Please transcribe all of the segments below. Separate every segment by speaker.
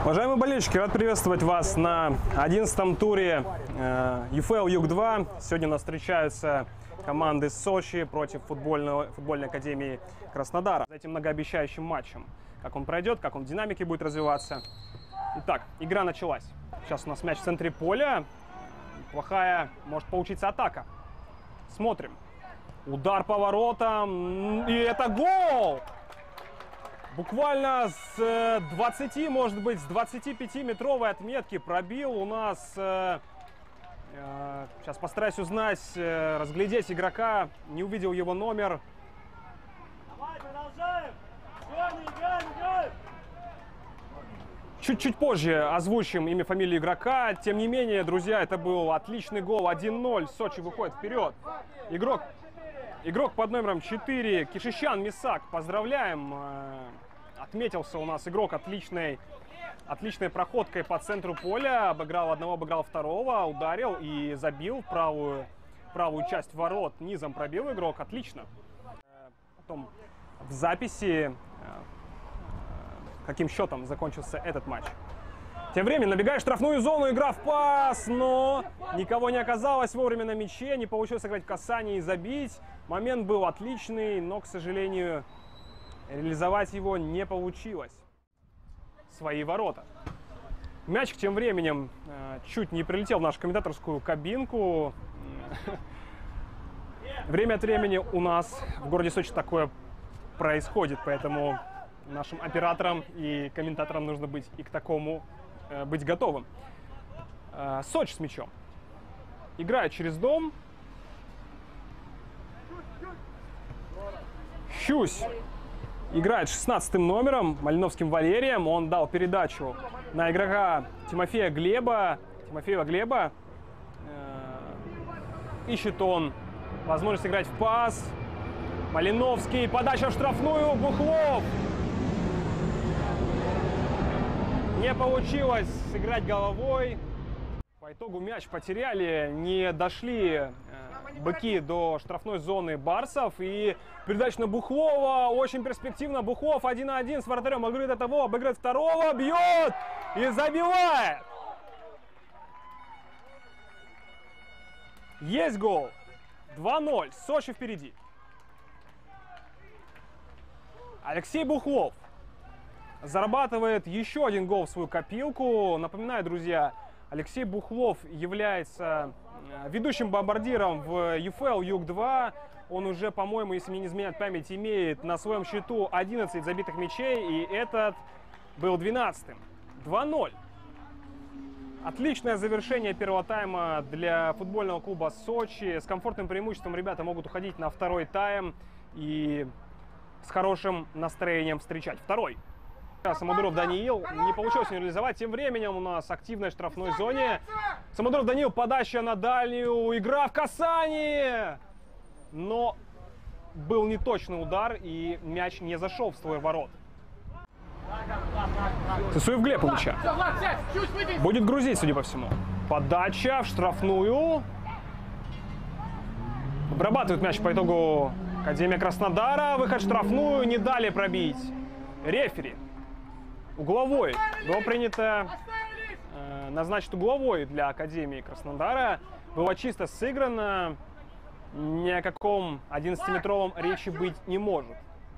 Speaker 1: Уважаемые болельщики, рад приветствовать вас на 11-м туре ЮФЛ Юг-2. Сегодня у нас встречаются команды Сочи против футбольной академии Краснодара. За этим многообещающим матчем. Как он пройдет, как он в динамике будет развиваться. Итак, игра началась. Сейчас у нас мяч в центре поля. Плохая может получиться атака. Смотрим. Удар по воротам. И это гол! Буквально с 20, может быть, с 25-метровой отметки пробил у нас... Сейчас постараюсь узнать, разглядеть игрока. Не увидел его номер.
Speaker 2: Давай, продолжаем! Играем!
Speaker 1: Чуть-чуть позже озвучим имя, фамилию игрока. Тем не менее, друзья, это был отличный гол. 1-0. Сочи выходит вперед. Игрок под номером 4. Кишищан Мисак. Поздравляем. Отметился у нас игрок отличной проходкой по центру поля. Обыграл одного, обыграл второго. Ударил и забил правую часть ворот. Низом пробил игрок. Отлично. Потом в записи, каким счетом закончился этот матч. Тем временем набегает в штрафную зону, игра в пас, но никого не оказалось вовремя на мяче, не получилось сыграть в касание и забить. Момент был отличный, но, к сожалению, реализовать его не получилось. Свои ворота. Мяч тем временем чуть не прилетел в нашу комментаторскую кабинку. Время от времени у нас в городе Сочи такое происходит, поэтому нашим операторам и комментаторам нужно быть и к такому быть готовым. Сочи с мячом. Играет через дом. Щусь играет 16-м номером, Малиновским Валерием. Он дал передачу на игрока Тимофея Глеба. Ищет он возможность играть в пас. Малиновский, подача в штрафную, Бухлов. Не получилось сыграть головой. По итогу мяч потеряли, не дошли быки до штрафной зоны барсов. И передача на Бухлова, очень перспективно. Бухлов 1-1 с вратарем, обыгрывает того, обыгрывает второго, бьет и забивает. Есть гол. 2-0, Сочи впереди. Алексей Бухлов зарабатывает еще один гол в свою копилку. Напоминаю, друзья, Алексей Бухлов является ведущим бомбардиром в ЮФЛ Юг-2. Он уже, по-моему, если мне не изменяет память, имеет на своем счету 11 забитых мячей. И этот был 12-м. 2-0. Отличное завершение первого тайма для футбольного клуба Сочи. С комфортным преимуществом ребята могут уходить на второй тайм и с хорошим настроением встречать второй. Самодуров Даниил, не получилось не реализовать. Тем временем у нас активная в штрафной зоне. Самодуров Даниил, подача на дальнюю, игра в касании. Но был неточный удар, и мяч не зашел в створ ворот. Сысуев Глеб получает. Будет грузить, судя по всему. Подача в штрафную. Обрабатывает мяч по итогу Академия Краснодара. Выход в штрафную, не дали пробить. Рефери. Угловой. Было принято назначить угловой для Академии Краснодара. Было чисто сыграно. Ни о каком 11-метровом речи быть не может.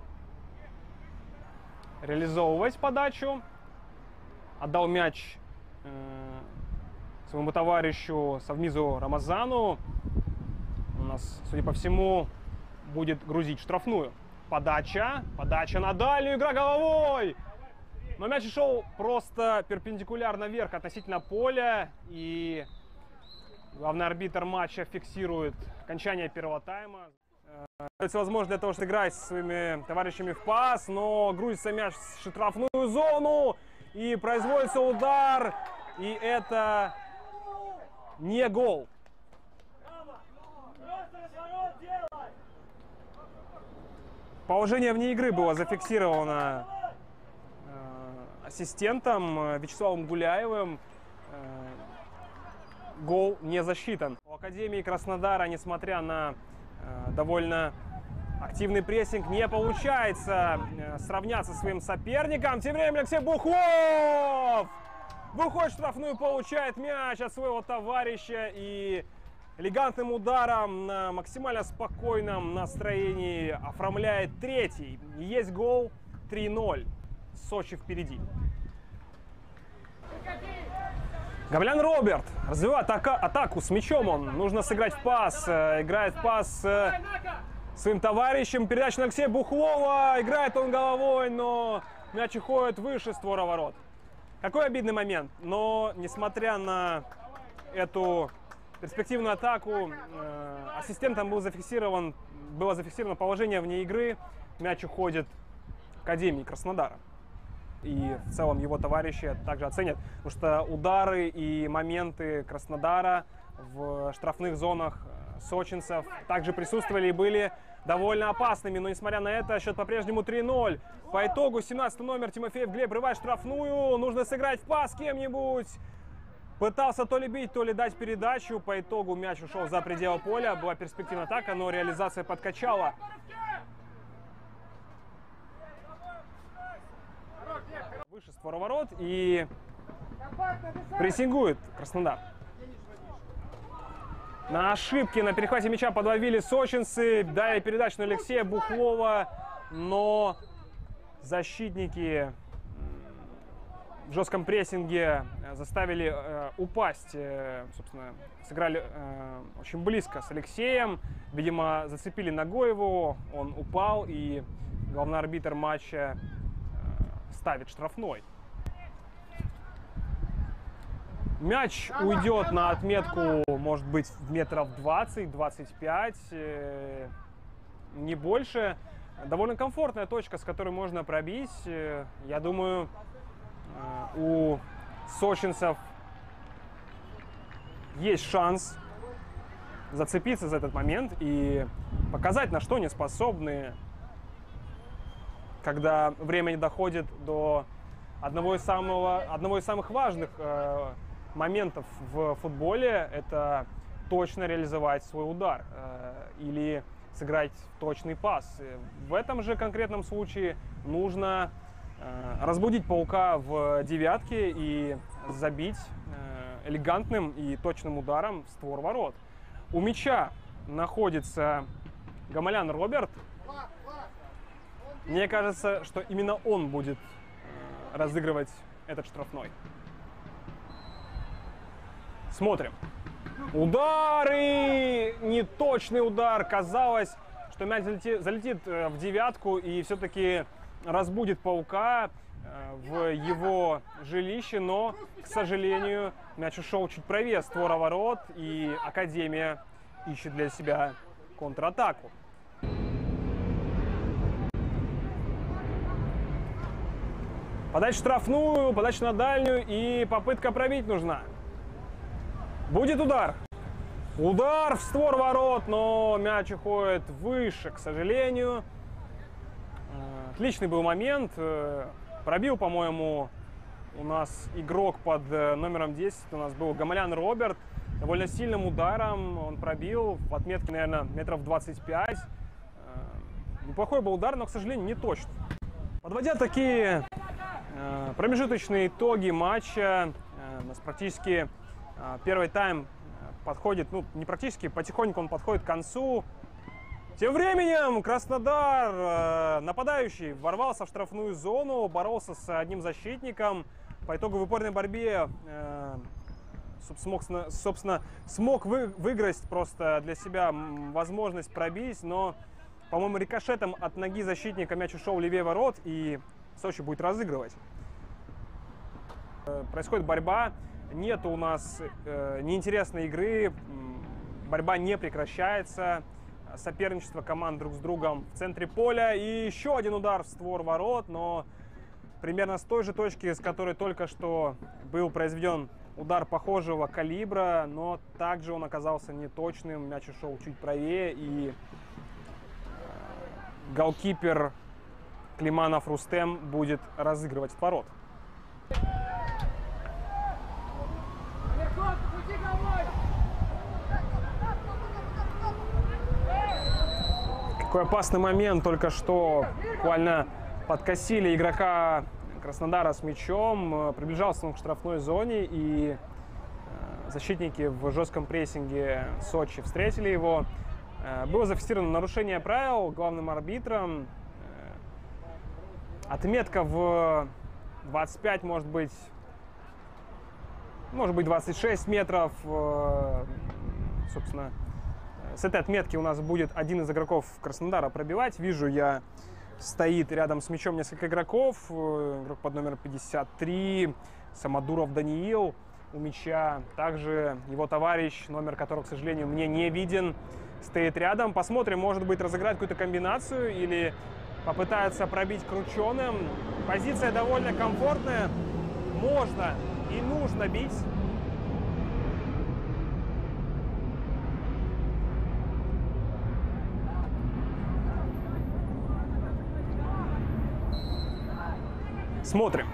Speaker 1: Реализовывать подачу. Отдал мяч своему товарищу Савмизу Рамазану. У нас, судя по всему, будет грузить штрафную. Подача на дальнюю, игра головой. Но мяч шел просто перпендикулярно вверх относительно поля. И главный арбитр матча фиксирует окончание первого тайма. Это возможно для того, чтобы играть со своими товарищами в пас. Но грузится мяч в штрафную зону. И производится удар. И это не гол. Положение вне игры было зафиксировано ассистентом Вячеславом Гуляевым. Гол не засчитан. У Академии Краснодара, несмотря на довольно активный прессинг, не получается сравняться со своим соперником. Тем временем Алексей Бухлов Выходит в штрафную, получает мяч от своего товарища и элегантным ударом на максимально спокойном настроении оформляет третий. Есть гол, 3-0. Сочи впереди. Гамалян Роберт развивает атаку с мячом. Нужно сыграть в пас. Играет в пас своим товарищем. Передача на Алексея Бухлова. Играет он головой, но мяч уходит выше створа ворот. Какой обидный момент. Но, несмотря на эту перспективную атаку, ассистентом было зафиксировано положение вне игры. Мяч уходит к Академии Краснодара. И в целом его товарищи также оценят, потому что удары и моменты Краснодара в штрафных зонах сочинцев также присутствовали и были довольно опасными. Но несмотря на это, счет по-прежнему 3-0. По итогу 17-й номер Тимофеев Глеб врывает штрафную. Нужно сыграть в пас кем-нибудь. Пытался то ли бить, то ли дать передачу. По итогу мяч ушел за пределы поля. Была перспективная атака, но реализация подкачала. Выше створа ворот и прессингует Краснодар. На ошибке на перехвате мяча подловили сочинцы. Дали передачу на Алексея Бухлова, но защитники в жестком прессинге заставили упасть. Собственно, сыграли очень близко с Алексеем. Видимо, зацепили ногой его. Он упал, и главный арбитр матча ставит штрафной. Мяч уйдет на отметку, может быть, в метров 20-25, не больше. Довольно комфортная точка, с которой можно пробить. Я думаю, у сочинцев есть шанс зацепиться за этот момент и показать, на что они способны, когда время не доходит до одного из самых важных моментов в футболе. Это точно реализовать свой удар или сыграть точный пас. В этом же конкретном случае нужно разбудить паука в девятке и забить элегантным и точным ударом в створ ворот. У мяча находится Гамалян Роберт. Мне кажется, что именно он будет разыгрывать этот штрафной. Смотрим. Удар и неточный удар. Казалось, что мяч залетит в девятку и все-таки разбудит паука в его жилище, но, к сожалению, мяч ушел чуть правее створа ворот, и Академия ищет для себя контратаку. Подача штрафную, подача на дальнюю, и попытка пробить нужна. Будет удар. Удар в створ ворот, но мяч уходит выше, к сожалению. Отличный был момент. Пробил, по-моему, у нас игрок под номером 10. У нас был Гамалян Роберт. Довольно сильным ударом он пробил. В отметке, наверное, метров 25. Неплохой был удар, но, к сожалению, не точно. Подводя такие промежуточные итоги матча, у нас практически первый тайм подходит, ну, не практически, потихоньку он подходит к концу. Тем временем Краснодар, нападающий, ворвался в штрафную зону, боролся с одним защитником. По итогу в упорной борьбе смог выиграть просто для себя возможность пробить, но, по-моему, рикошетом от ноги защитника мяч ушел левее ворот, и Сочи будет разыгрывать. Происходит борьба, нет у нас неинтересной игры, борьба не прекращается, соперничество команд друг с другом в центре поля, и еще один удар в створ ворот, но примерно с той же точки, с которой только что был произведен удар похожего калибра, но также он оказался неточным, мяч ушел чуть правее, и голкипер Климанов Рустем будет разыгрывать ворот. Какой опасный момент, только что буквально подкосили игрока Краснодара с мячом. Приближался он к штрафной зоне, и защитники в жестком прессинге Сочи встретили его. Было зафиксировано нарушение правил главным арбитром. Отметка в 25, может быть 26 метров. Собственно, с этой отметки у нас будет один из игроков Краснодара пробивать. Вижу я, стоит рядом с мячом несколько игроков. Игрок под номером 53, Самодуров Даниил у мяча. Также его товарищ, номер которого, к сожалению, мне не виден, стоит рядом. Посмотрим, может быть, разыграть какую-то комбинацию или попытается пробить крученым. Позиция довольно комфортная. Можно и нужно бить. Смотрим.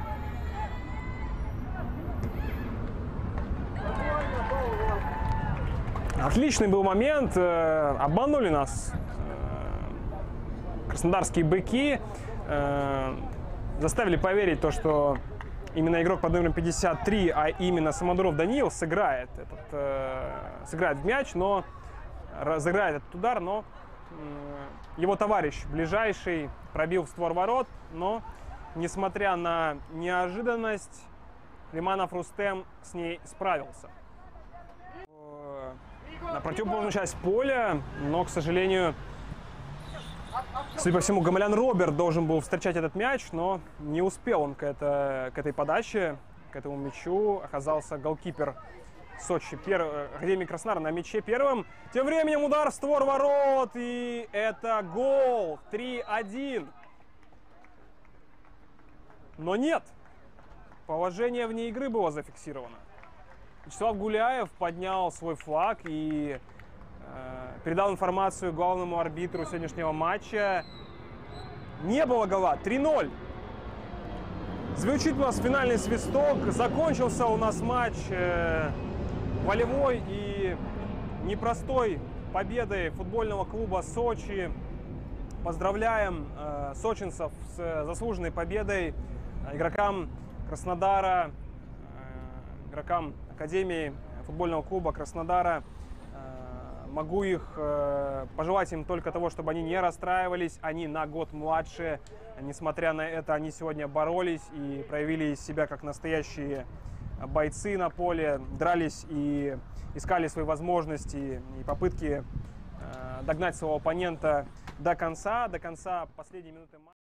Speaker 1: Отличный был момент. Обманули нас краснодарские быки. Заставили поверить то, что именно игрок под номером 53, а именно Самодуров Даниил сыграет в мяч, но разыграет этот удар, но его товарищ ближайший пробил в створ ворот, но несмотря на неожиданность, Лиманов Рустем с ней справился. На противоположную часть поля, но, к сожалению, судя по всему, Гамалян Роберт должен был встречать этот мяч, но не успел он к этой подаче, к этому мячу. Оказался голкипер Сочи, академик Краснодара на мяче первым. Тем временем удар в створ ворот, и это гол. 3-1. Но нет, положение вне игры было зафиксировано. Вячеслав Гуляев поднял свой флаг и передал информацию главному арбитру сегодняшнего матча. Не было гола. 3-0. Звучит у нас финальный свисток. Закончился у нас матч волевой и непростой победой футбольного клуба Сочи. Поздравляем сочинцев с заслуженной победой. Игрокам Краснодара, игрокам Академии футбольного клуба Краснодара. Могу их пожелать им только того, чтобы они не расстраивались. Они на год младше. Несмотря на это, они сегодня боролись и проявили себя как настоящие бойцы на поле. Дрались и искали свои возможности и попытки догнать своего оппонента до конца последней минуты матча.